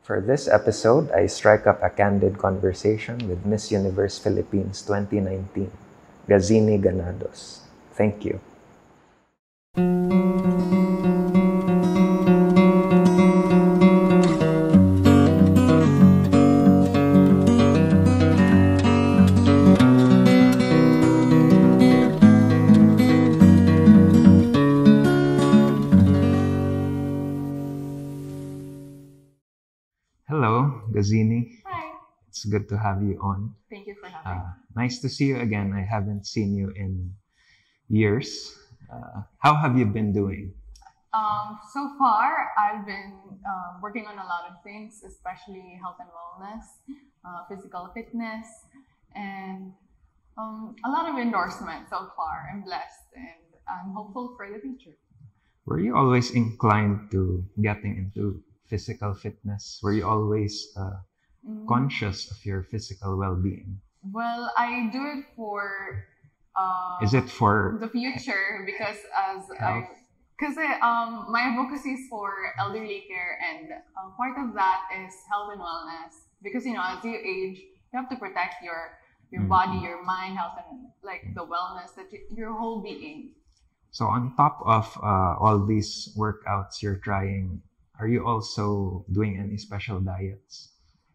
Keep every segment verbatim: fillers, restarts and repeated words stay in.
For this episode, I strike up a candid conversation with Miss Universe Philippines twenty nineteen, Gazini Ganados. Thank you. Hello, Gazini. Hi. It's good to have you on. Thank you for having Uh, me. nice to see you again. I haven't seen you in years. Uh, how have you been doing? Um, so far, I've been um, working on a lot of things, especially health and wellness, uh, physical fitness, and um, a lot of endorsement so far. I'm blessed and I'm hopeful for the future. Were you always inclined to getting into physical fitness? Were you always uh, Mm, conscious of your physical well-being? Well, I do it for uh, Is it for the future because as health? I, because um, my advocacy is for elderly care and uh, part of that is health and wellness because you know as you age you have to protect your your Mhm. body, your mind, health, and like the wellness that you, your whole being. So on top of uh, all these workouts you're trying, are you also doing any special diets?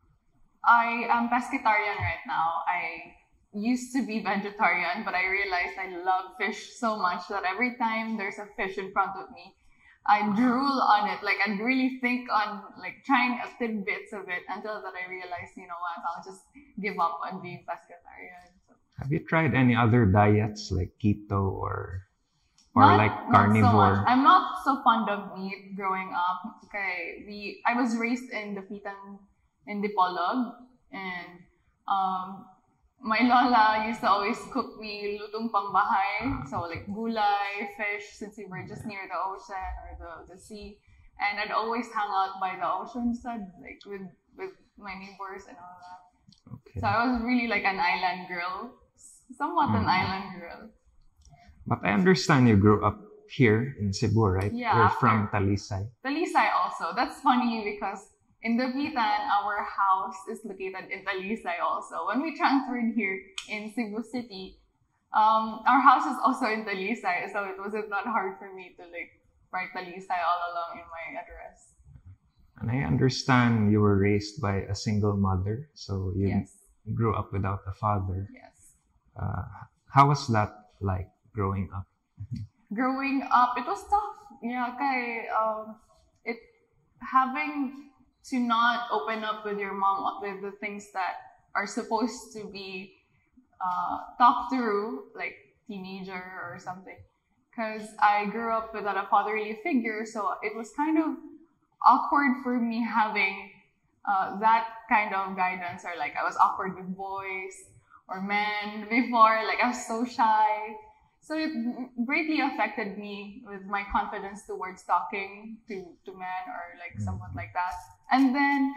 I am pescatarian right now. I used to be vegetarian, but I realized I love fish so much that every time there's a fish in front of me, I drool on it. Like I'd really think on like trying a tidbits of it until that I realized, you know what, I'll just give up on being pescatarian. So, Have you tried any other diets like keto or or not, like not so carnivore? much. I'm not so fond of meat growing up. Okay, we I was raised in the Pitan in Dipolog, and um, my lola used to always cook me lutong pangbahay, so like gulay, fish, since we were just near the ocean or the, the sea, and I'd always hang out by the ocean side, like with with my neighbors and all that. Okay. So I was really like an island girl, somewhat an Mm. island girl. But I understand you grew up here in Cebu, right? Yeah, You're after- from Talisay. Talisay also. That's funny because in the Pitan, our house is located in Talisay also. When we transferred here in Cebu City, um, our house is also in Talisay, so it wasn't that hard for me to like write Talisay all along in my address. And I understand you were raised by a single mother, so you Yes, grew up without a father. yes. Uh, how was that like growing up? Growing up, it was tough. Yeah, okay. Um, it having to not open up with your mom with the things that are supposed to be uh, talked through, like teenager or something. Because I grew up without a fatherly figure, so it was kind of awkward for me having uh, that kind of guidance, or like I was awkward with boys or men before, like I was so shy. So it greatly affected me with my confidence towards talking to, to men or like somewhat like that. And then,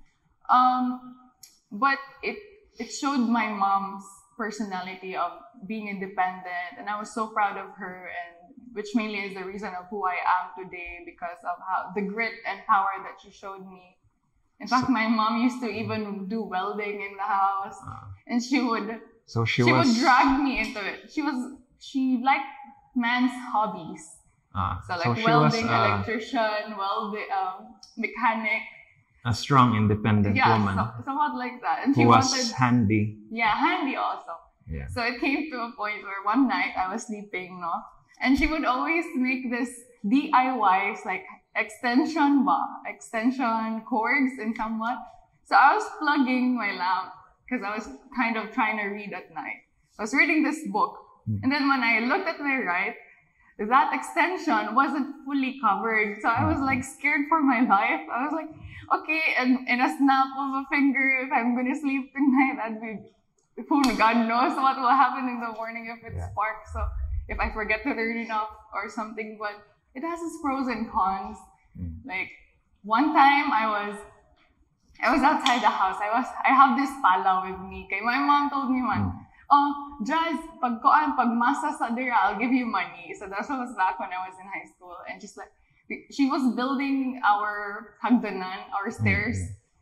um, but it it showed my mom's personality of being independent, and I was so proud of her, and which mainly is the reason of who I am today because of how the grit and power that she showed me. In fact, So- my mom used to even do welding in the house, Uh, and she would so she, she, was would drag me into it. She was she liked man's hobbies, uh, so like so she was welding, uh, electrician, welding, um, mechanic. a strong, independent Yeah, woman so, somewhat like that. And she who was wanted, handy. yeah, handy also. Yeah. So it came to a point where one night I was sleeping, no, and she would always make this D I Ys like extension ba, extension cords and somewhat. So I was plugging my lamp because I was kind of trying to read at night. I was reading this book, and then when I looked at my right, that extension wasn't fully covered. So I was like scared for my life. I was like, okay, and in a snap of a finger, if I'm gonna sleep tonight, I'd be, who God knows what will happen in the morning if it's Yeah. spark. So if I forget to turn it off or something, but it has its pros and cons. Mm. Like one time I was, I was outside the house. I was, I have this pala with me. Kay my mom told me man, Mm. oh, Jazz, pag kuan, pag masa sa dira, I'll give you money. So that was back when I was in high school. And just like, she was building our hagdanan, our stairs. Mhm.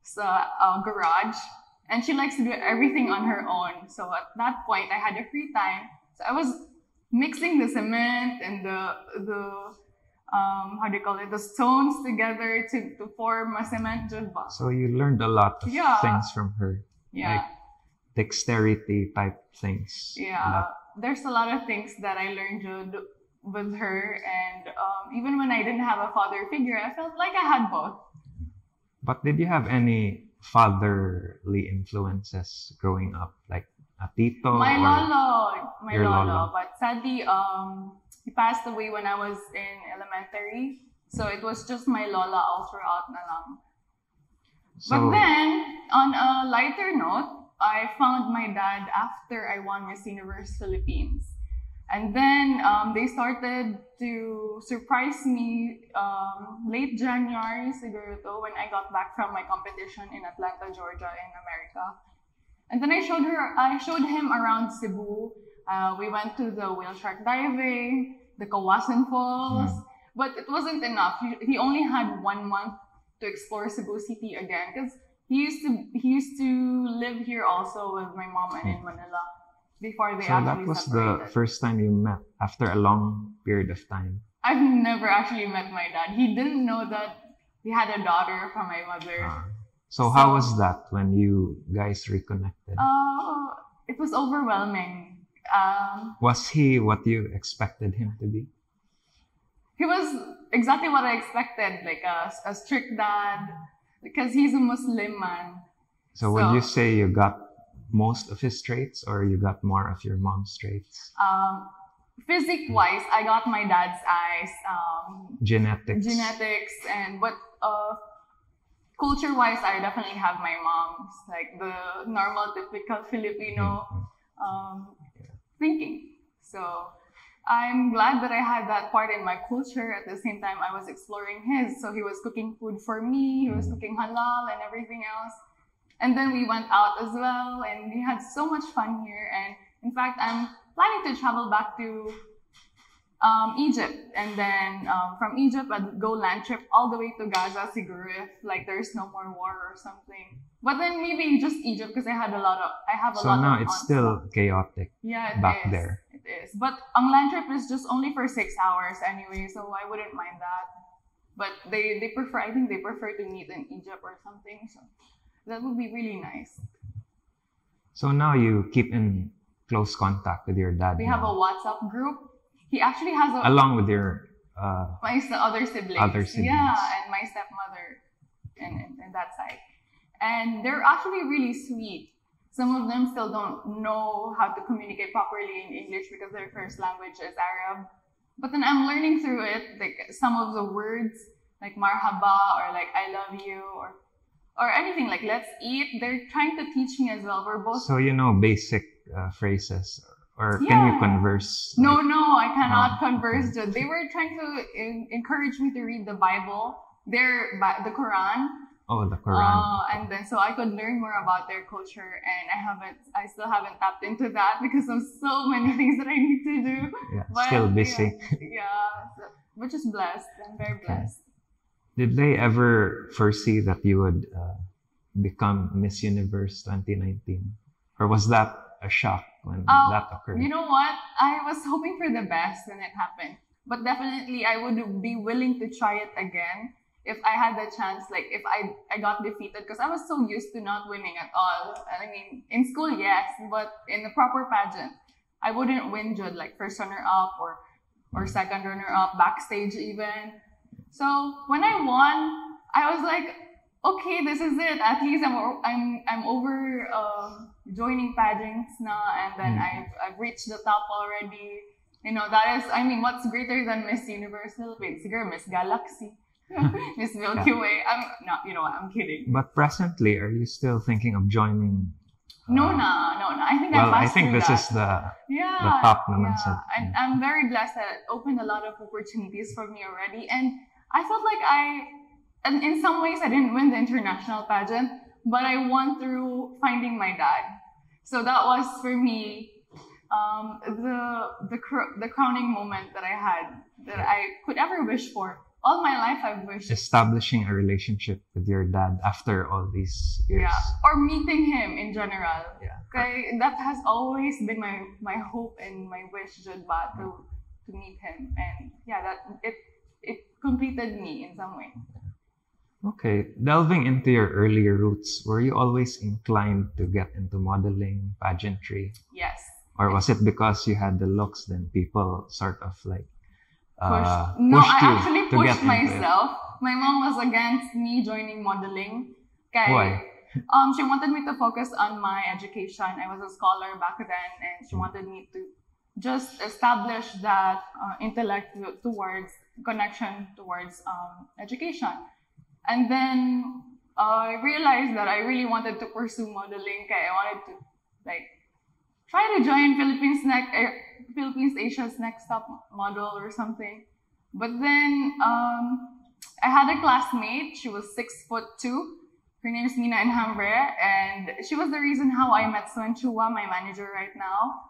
sa uh, garage, and she likes to do everything on her own. So at that point, I had a free time. So I was mixing the cement and the the um, how do you call it, the stones together to, to form a cement judba. So you learned a lot of Yeah. things from her. Yeah. Like dexterity type things. Yeah, That- there's a lot of things that I learned Jude, with her, and um, even when I didn't have a father figure, I felt like I had both. But did you have any fatherly influences growing up, like a tito? My or lolo, my your lolo, lolo. but sadly, um, he passed away when I was in elementary, so it was just my lola all throughout na lang. So, But then, on a lighter note, I found my dad after I won Miss Universe Philippines. And then um, they started to surprise me um, late January, siguro to, when I got back from my competition in Atlanta, Georgia, in America. And then I showed her, I showed him around Cebu. Uh, we went to the whale shark diving, the Kawasan Falls, Mm. but it wasn't enough. He, he only had one month to explore Cebu City again, because he used to he used to live here also with my mom and in Manila before they so actually that was separated. the first time you met after a long period of time. I've never actually met my dad. He didn't know that he had a daughter from my mother. Ah. so how So- was that when you guys reconnected? Uh, it was overwhelming. Um, Was he what you expected him to be? he was exactly what I expected, like a, a strict dad, because he's a Muslim man. So would you So- say you got most of his traits, or you got more of your mom's traits? Um, physique wise, I got my dad's eyes, um, Genetics. genetics, and but uh, culture wise, I definitely have my mom's, like the normal, typical Filipino Mm, um, thinking. So I'm glad that I had that part in my culture. At the same time, I was exploring his. So he was cooking food for me. He was Mm. cooking halal and everything else. And then we went out as well, and we had so much fun here. And in fact, I'm planning to travel back to um, Egypt, and then um, from Egypt, I'd go land trip all the way to Gaza, siguro, if like there's no more war or something. But then maybe just Egypt, because I had a lot of, I have a So lot now of it's aunts. still chaotic. Yeah, it back is. there. It is. But ang land trip is just only for six hours anyway, so I wouldn't mind that. But they, they prefer, I think they prefer to meet in Egypt or something, so that would be really nice. So now you keep in close contact with your dad. We have a now, WhatsApp group. He actually has a, along with your uh, my s- other siblings. Other siblings. Yeah, and my stepmother and, and, and that side. And they're actually really sweet. Some of them still don't know how to communicate properly in English because their first language is Arab. But then I'm learning through it, like some of the words, like marhaba or like I love you or or anything like let's eat. They're trying to teach me as well. We're both so you know basic uh, phrases, or can you Yeah. converse? No, like- no, I cannot Ah, converse. okay. Just They were trying to en- encourage me to read the Bible, their Bi- the Quran, Oh, the Quran. uh, and then so I could learn more about their culture. And I haven't, I still haven't tapped into that because of so many things that I need to do. yeah, But, still busy. Yeah, yeah, so- which is blessed. I'm very blessed. Did they ever foresee that you would uh, become Miss Universe twenty nineteen, or was that a shock when Um, that occurred? You know what? I was hoping for the best when it happened. But definitely I would be willing to try it again if I had the chance, like if I, I got defeated, because I was so used to not winning at all. I mean, in school, yes, but in the proper pageant, I wouldn't win Judd, like first runner up or, or second runner up, backstage even. So when I won, I was like, okay, this is it. At least I'm o- I'm I'm over um, joining pageants now, and then Mm. I've I've reached the top already. You know, that is, I mean, what's greater than Miss Universe Philippines? Siguro Miss Galaxy, Miss Milky Way. I'm not, you know, what, I'm kidding. But presently, are you still thinking of joining? No, uh, na, no, na. I think I Well, I passed think through this that. is the yeah, the top naman yeah. sa- And I'm very blessed that it opened a lot of opportunities for me already. And I felt like I, and in some ways, I didn't win the international pageant, but I won through finding my dad. So that was for me um, the the cr- the crowning moment that I had that I could ever wish for. all my life I've wished. Establishing a relationship with your dad after all these years. Yeah, or meeting him in general. Yeah. Okay, that has always been my my hope and my wish, jud ba, to to meet him, and yeah, that it it completed me in some way. Okay, delving into your earlier roots, were you always inclined to get into modeling, pageantry? Yes. Or was it because you had the looks, then people sort of like uh, pushed. No, pushed I you actually to pushed get into it? myself. My mom was against me joining modeling. Kay, Why? Um, she wanted me to focus on my education. I was a scholar back then, and she wanted me to just establish that uh, intellect towards connection towards um, education. And then uh, I realized that I really wanted to pursue modeling. Kay, I wanted to like try to join Philippines next uh, Philippines Asia's Next Top Model or something. But then um, I had a classmate. She was six foot two. Her name is Mina Enhambre, and she was the reason how I met Suen Chua, my manager right now.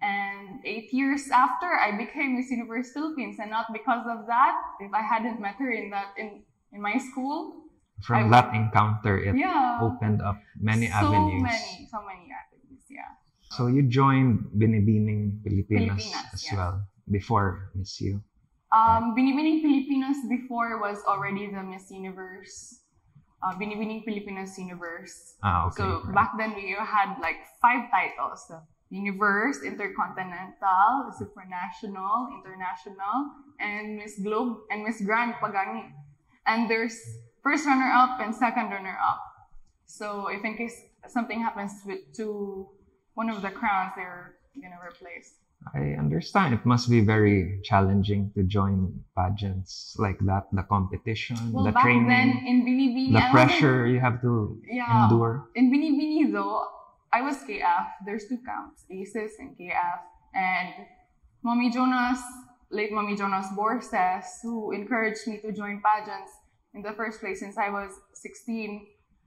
And eight years after, I became Miss Universe Philippines, and not because of that. If I hadn't met her in that in in my school, From I that would- encounter, it yeah, opened up many so avenues. many, so many avenues. Yeah. So you joined Binibining Pilipinas, Pilipinas, as yes. well before Miss U. Um, Binibining Pilipinas before was already the Miss Universe. Uh, Binibining Pilipinas Universe. Ah, okay. So right. back then we had like five titles: the Universe, Intercontinental, Supranational, International, and Miss Globe and Miss Grand Pagani. And there's first runner-up and second runner-up. So if in case something happens with to one of the crowns, they're gonna replace. I understand it must be very challenging to join pageants like that, the competition, Well, the back training, then in Binibini, the I wasn't- pressure you have to Yeah. endure. In Binibini though, I was K F. There's two camps, ACES and K F. And Mommy Jonas, late Mommy Jonas Borses, who encouraged me to join pageants in the first place since I was sixteen.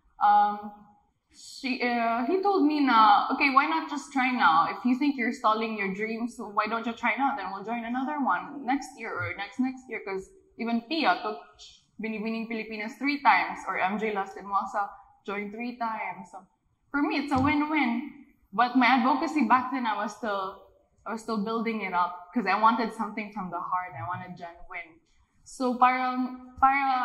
Um, she, uh, he told me na, okay, why not just try now? If you think you're stalling your dreams, why don't you try now? Then we'll join another one next year or next next year. Because even Pia took Binibining Pilipinas three times, or M J Lastimosa joined three times. So for me, it's a win-win. But my advocacy back then, I was still, I was still building it up because I wanted something from the heart. I wanted genuine. So parang, para,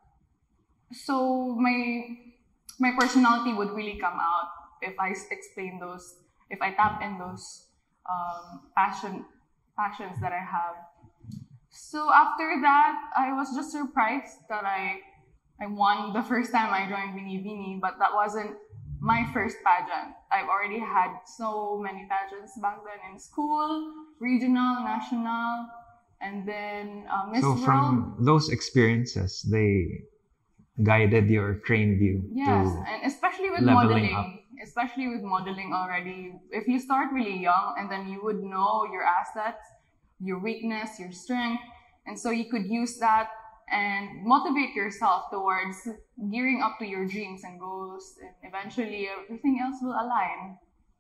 so my, my personality would really come out if I s- explain those, if I tap in those um, passion, passions that I have. So after that, I was just surprised that I, I won the first time I joined Binibini, but that wasn't my first pageant. I've already had so many pageants back then in school, regional, national, and then uh, Miss So World. from those experiences, they guided you or trained you Yes, to and especially with leveling modeling, up. especially with modeling already. If you start really young, and then you would know your assets, your weakness, your strength, and so you could use that and motivate yourself towards gearing up to your dreams and goals, and eventually everything else will align.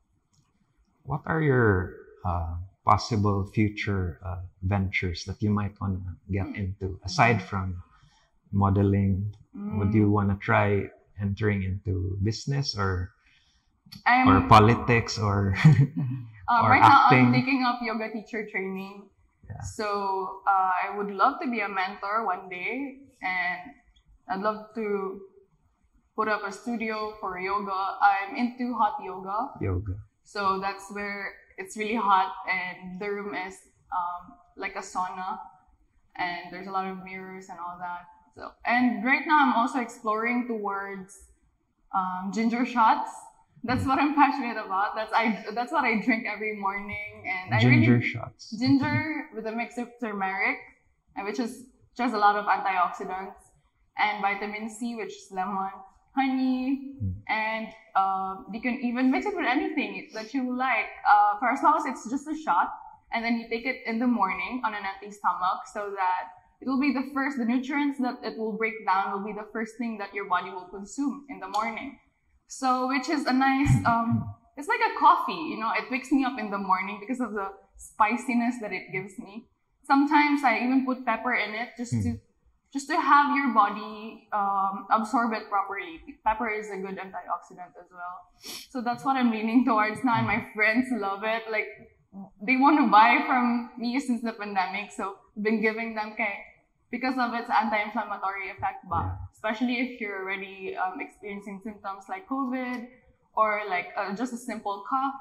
What are your uh, possible future uh, ventures that you might want to get into aside from modeling? Would you want to try entering into business or I'm, or politics or uh, or right now I'm acting? taking up yoga teacher training. Yeah. So uh, I would love to be a mentor one day, and I'd love to put up a studio for yoga. I'm into hot yoga, yoga? so that's where it's really hot, and the room is um, like a sauna, and there's a lot of mirrors and all that. So, and right now I'm also exploring towards um, ginger shots. That's what I'm passionate about. That's I. That's what I drink every morning, and I Ginger really shots. ginger with a mix of turmeric, and which is which has a lot of antioxidants, and vitamin C, which is lemon, honey, Mm. and uh, you can even mix it with anything that you like. Uh, for as long as it's just a shot, and then you take it in the morning on an empty stomach, so that it will be the first, the nutrients that it will break down will be the first thing that your body will consume in the morning. So, which is a nice, um, it's like a coffee, you know, it wakes me up in the morning because of the spiciness that it gives me. Sometimes I even put pepper in it just to just to have your body um, absorb it properly. Pepper is a good antioxidant as well. So that's what I'm leaning towards now, and my friends love it. Like, they want to buy from me since the pandemic, so I've been giving them kay because of its anti-inflammatory effect, ba? Yeah. Especially if you're already um, experiencing symptoms like COVID or like uh, just a simple cough.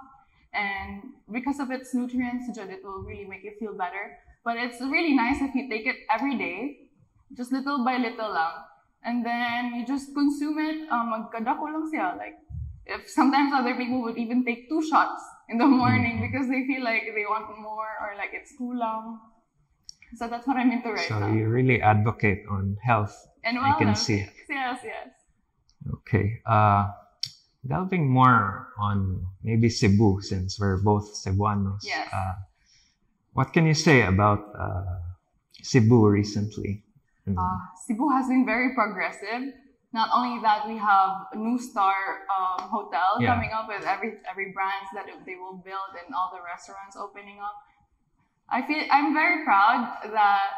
And because of its nutrients, it will really make you feel better. But it's really nice if you take it every day, just little by little lang. And then you just consume it, um, magkadako lang siya. Like, if sometimes other people would even take two shots in the morning Mm-hmm. because they feel like they want more or like it's kulang. So that's what I'm into right So now. you really advocate on health. And I can wellness, see. Yes, yes, yes. Okay. Uh, delving more on maybe Cebu, since we're both Cebuanos. Yes. Uh, what can you say about uh, Cebu recently? Mm. Uh, Cebu has been very progressive. Not only that, we have a new star um, hotel Yeah. coming up with every every branch that they will build and all the restaurants opening up. I feel I'm very proud that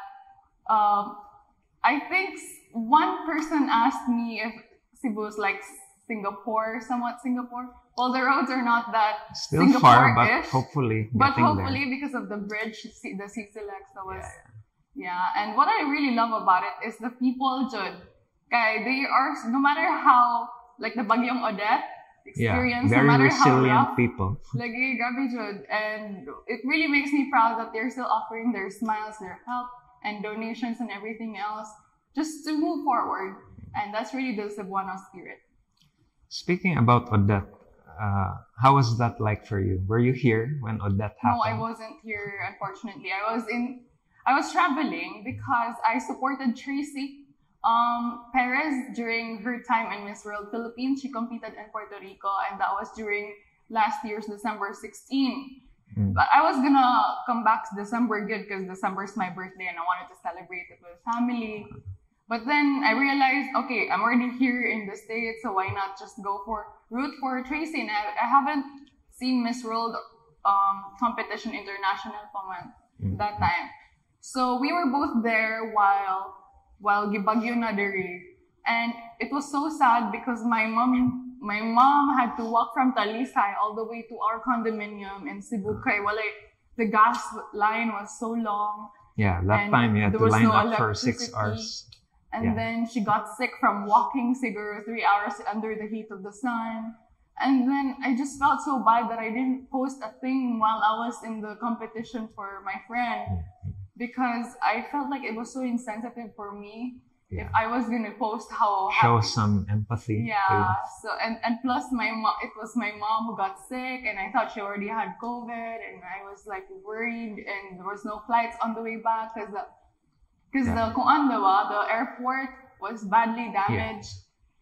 um, I think s- one person asked me if Cebu is like Singapore, somewhat Singapore. Well, the roads are not that Still far, but Singapore-ish, hopefully but getting hopefully there. because of the bridge, C- the C C L X that was, Yeah, yeah. And what I really love about it is the people, Jud. Kay, they are, no matter how, like the Bagyong Odette Yeah, experience, very no matter how resilient rough, people. like, eh, grabe, Jud. And it really makes me proud that they're still offering their smiles, their help, and donations and everything else just to move forward. And that's really the Cebuano spirit. Speaking about Odette, uh, how was that like for you? Were you here when Odette happened? No, I wasn't here, unfortunately. I was in, I was traveling because I supported Tracy um, Perez during her time in Miss World Philippines. She competed in Puerto Rico, and that was during last year's December sixteenth. Mm. But I was gonna come back to December good because December is my birthday and I wanted to celebrate it with family. But then I realized, okay, I'm already here in the States, so why not just go for root for Tracy? And I, I haven't seen Miss World um, competition international pa man Mm. that time. So we were both there while while gibagyo na diri. And it was so sad because my mom my mom had to walk from Talisay all the way to our condominium in Cebu. Kay wala, the gas line was so long. Yeah, that And time you had there to was line no up for six electricity. hours. And Yeah. then she got sick from walking siguro three hours under the heat of the sun. And then I just felt so bad that I didn't post a thing while I was in the competition for my friend because I felt like it was so insensitive for me Yeah. if I was gonna post how Show happy. some empathy. Yeah. to- So and and plus my mom, it was my mom who got sick, and I thought she already had COVID, and I was like worried, and there was no flights on the way back because the because Yeah. the kung ano ba, the airport was badly damaged.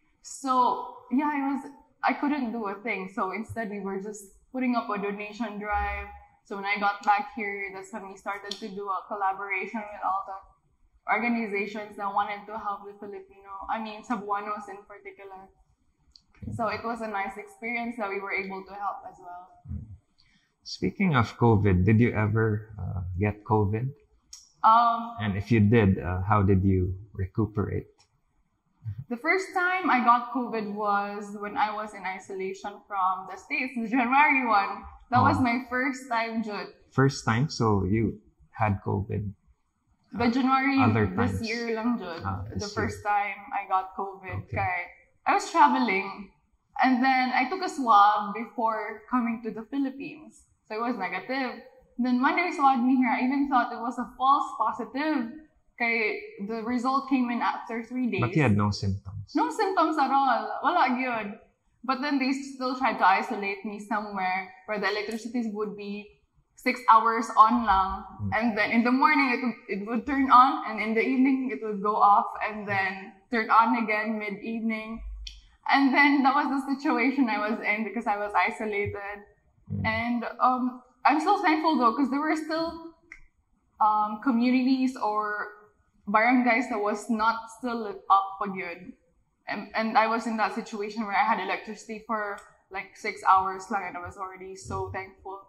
So yeah, I was I couldn't do a thing. So instead, we were just putting up a donation drive. So when I got back here, that's when we started to do a collaboration with all the organizations that wanted to help the Filipino, I mean, Cebuanos in particular. So it was a nice experience that we were able to help as well. Speaking of COVID, did you ever uh, get COVID? Um, And if you did, uh, how did you recuperate? the first time I got COVID was when I was in isolation from the States, the January one. That was Oh. my first time, Jude. First time, so you had COVID. The January Other this times. year lang, Jude. Ah, the this first time I got COVID. Okay. Kay, I was traveling and then I took a swab before coming to the Philippines. So it was negative. Then when they swabbed me here, I even thought it was a false positive. Kay, the result came in after three days. But you had no symptoms. No symptoms at all. Wala gyud. But then they still tried to isolate me somewhere where the electricity would be six hours on lang. Mm. And then in the morning, it would, it would turn on. And in the evening, it would go off and then turn on again mid-evening. And then that was the situation I was in because I was isolated. Mm. And um, I'm so thankful though because there were still um, communities or barangays that was not still lit up pa gyud. And, and I was in that situation where I had electricity for like six hours lang and I was already so thankful.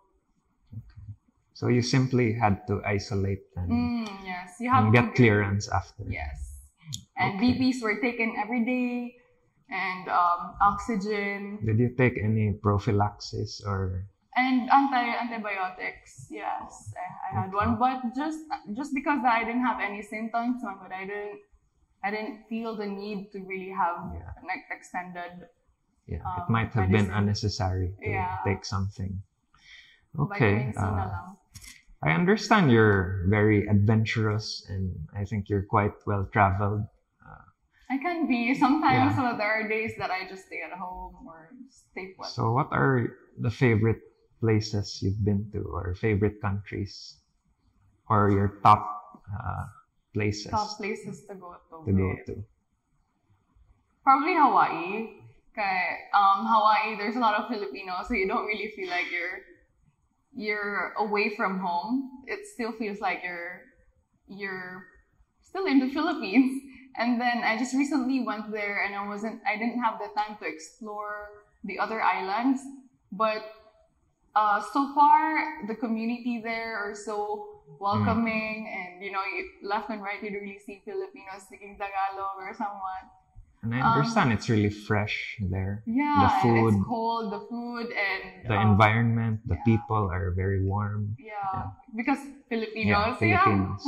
So you simply had to isolate and, Mm, yes, you have and to get clearance after. Yes. And Okay. B Ps were taken every day, and um, oxygen, Did you take any prophylaxis or? and anti antibiotics. Yes, I, I had Okay. one, but just just because I didn't have any symptoms, but I didn't I didn't feel the need to really have Yeah. an ex- extended Yeah, it Um, might have been medicine. unnecessary to Yeah. take something. Okay. vitamin C na Uh, lang. I understand you're very adventurous and I think you're quite well traveled. I can be sometimes, Yeah. but there are days that I just stay at home or stay put. So, what are the favorite places you've been to, or favorite countries, or your top uh, places Top places to go to. to go with. to? Probably Hawaii. Okay, um, Hawaii. There's a lot of Filipinos, so you don't really feel like you're you're away from home. It still feels like you're you're still in the Philippines. And then I just recently went there, and I wasn't. I didn't have the time to explore the other islands, but uh, so far the community there are so welcoming, and you know, you, left and right you really see Filipinos speaking Tagalog or someone. And I Um, understand it's really fresh there. Yeah, The and food, it's cold, the food, and the um, environment, the yeah. people are very warm. Yeah, Yeah. because Filipinos. Yeah, Filipinos.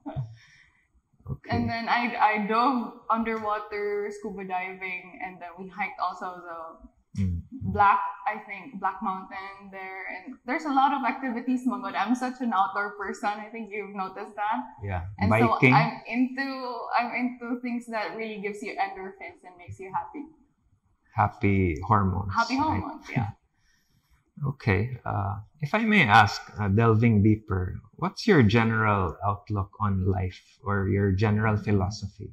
Okay. And then I I dove underwater scuba diving, and then we hiked also the Mm. Black, I think, Black Mountain there. And there's a lot of activities, my God. I'm such an outdoor person. I think you've noticed that. Yeah. And Biking. so I'm into I'm into things that really gives you endorphins and makes you happy. Happy hormones. Happy right? hormones, yeah. Okay. Uh, if I may ask, uh, delving deeper, what's your general outlook on life or your general philosophy?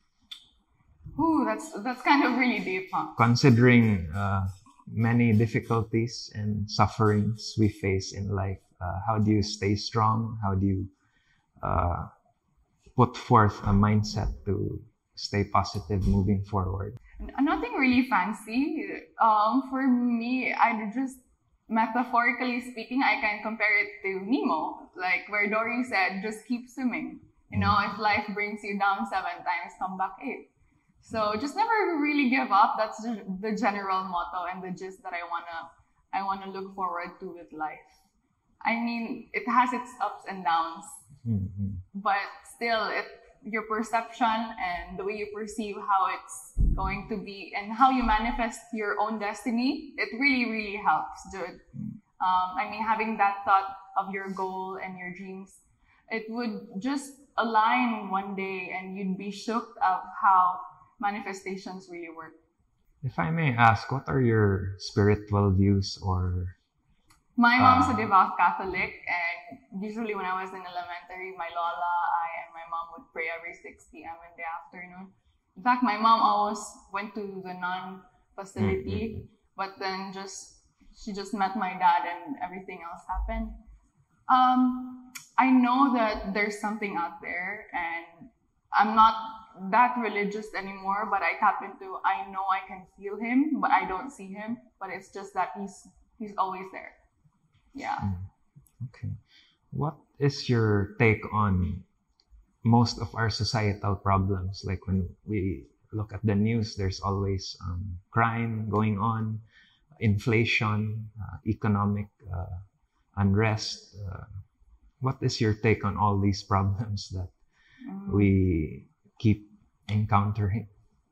Ooh, that's that's kind of really deep, huh? Considering uh, many difficulties and sufferings we face in life, uh, how do you stay strong? How do you uh, put forth a mindset to stay positive moving forward? Nothing really fancy. Um, for me, I just metaphorically speaking, I can compare it to Nemo, like where Dory said, "Just keep swimming." You know, if life brings you down seven times, come back eight. So just never really give up. That's the, the general motto and the gist that I wanna I wanna look forward to with life. I mean, it has its ups and downs, Mm-hmm. but still, it your perception and the way you perceive how it's going to be and how you manifest your own destiny, it really really helps, dude. Um, I mean, having that thought of your goal and your dreams, it would just align one day, and you'd be shocked of how manifestations really work. If I may ask, what are your spiritual views or My mom's a Ah. devout Catholic, and usually when I was in elementary, my lola, I, and my mom would pray every six p.m. in the afternoon. In fact, my mom always went to the nun facility, but then just she just met my dad, and everything else happened. Um, I know that there's something out there, and I'm not that religious anymore, but I tap into, I know I can feel him, but I don't see him, but it's just that he's he's always there. Yeah. Okay. What is your take on most of our societal problems? Like when we look at the news, there's always um, crime going on, inflation, uh, economic uh, unrest. Uh, what is your take on all these problems that Mm. we keep encountering?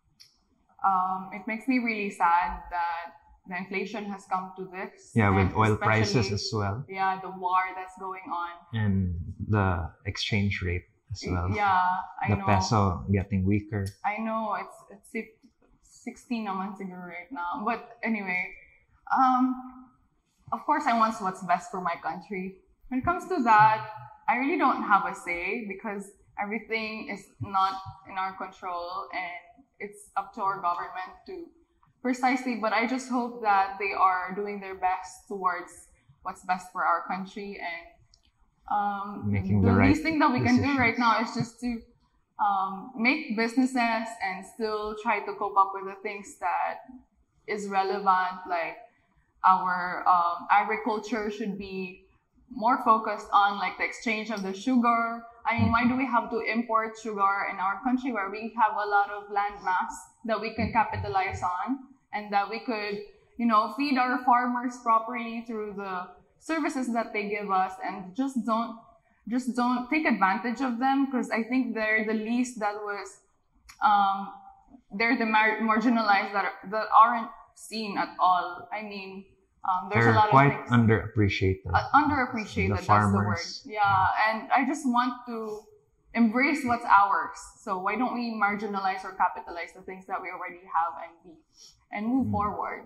Um, it makes me really sad that the inflation has come to this. Yeah, with and oil prices especially, as well, Yeah, the war that's going on. and the exchange rate as well. Yeah, I The know. peso getting weaker. I know it's it's six- sixteen naman siguro right now. But anyway, um, of course I want what's best for my country. When it comes to that, I really don't have a say because everything is not in our control, and it's up to our government to precisely. But I just hope that they are doing their best towards what's best for our country, and um, Making the the right least thing that we can do right decisions. now is just to um, make businesses and still try to cope up with the things that is relevant, like our um, agriculture should be more focused on like the exchange of the sugar. I mean, why do we have to import sugar in our country where we have a lot of land mass that we can capitalize on and that we could, you know, feed our farmers properly through the services that they give us, and just don't just don't take advantage of them, because I think they're the least that was um, they're the mar- marginalized that are, that aren't seen at all. I mean, um, there's They're a lot quite of things underappreciated. uh, underappreciated. The That's farmers. the word. Yeah, and I just want to embrace what's ours. So why don't we marginalize or capitalize the things that we already have and be and move Mm. forward?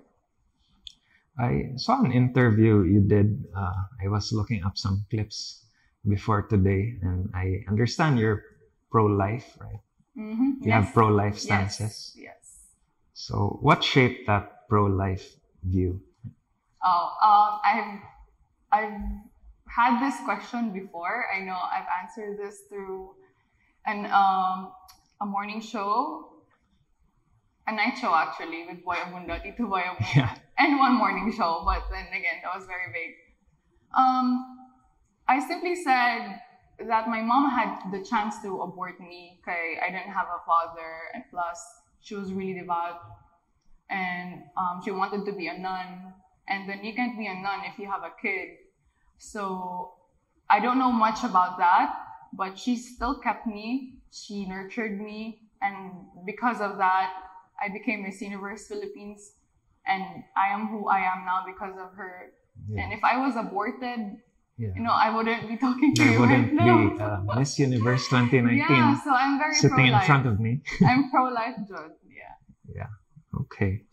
I saw an interview you did. Uh, I was looking up some clips before today, and I understand you're pro-life, right? Mm-hmm. You Yes. have pro-life Yes. stances. Yes. So, what shaped that pro-life view? Oh, um, I've I've had this question before. I know I've answered this through an um a morning show, a night show actually with Boy Abunda, Tito Boy Abunda, Yeah. and one morning show. But then again, that was very vague. Um, I simply said that my mom had the chance to abort me because I didn't have a father, and plus she was really devout, and um, she wanted to be a nun. And then you can't be a nun if you have a kid. So I don't know much about that, but she still kept me. She nurtured me. And because of that, I became Miss Universe Philippines. And I am who I am now because of her. Yeah. And if I was aborted, Yeah. you know, I wouldn't be talking to There you wouldn't right now. be uh, Miss Universe twenty nineteen Yeah, so I'm very sitting in pro-life. front of me. I'm pro-life, Jude. Yeah. Yeah. Okay.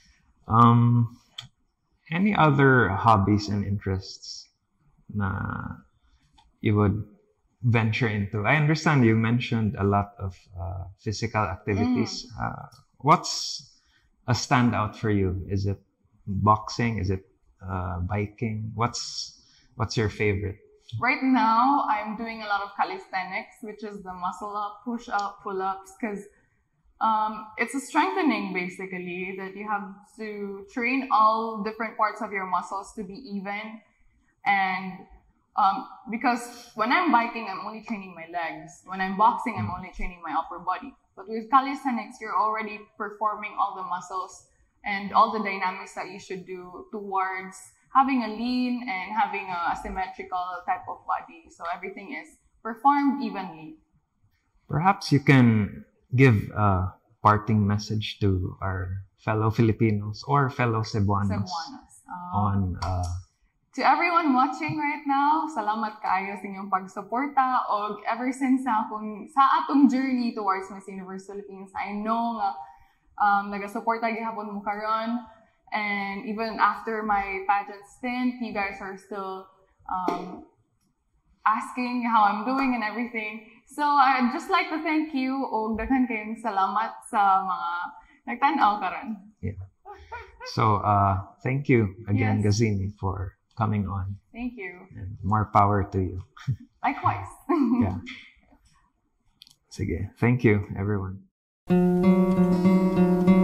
Um, any other hobbies and interests na you would venture into? I understand you mentioned a lot of uh, physical activities. Mm. Uh, what's a standout for you? Is it boxing? Is it uh, biking? What's what's your favorite? Right now, I'm doing a lot of calisthenics, which is the muscle up, push up, pull ups, because um, it's a strengthening basically that you have to train all different parts of your muscles to be even. And um, because when I'm biking, I'm only training my legs. When I'm boxing, I'm only training my upper body. But with calisthenics, you're already performing all the muscles and all the dynamics that you should do towards having a lean and having a symmetrical type of body. So everything is performed evenly. Perhaps you can give a parting message to our fellow Filipinos or fellow Cebuanos Cebuanos. Um, on uh, to everyone watching right now, salamat kaayo sa inyong pagsuporta. Og ever since sa akong sa atong journey towards Miss Universe Philippines, I know nga um, nagasuporta gihapon mo karon. And even after my pageant stint, you guys are still um, asking how I'm doing and everything. So I'd just like to thank you og daghan kayong salamat sa mga nagtanaw karon. yeah. So uh, thank you again, Yes. Gazini, for coming on, Thank you. and more power to you. Likewise. Yeah. Sige. Thank you, everyone.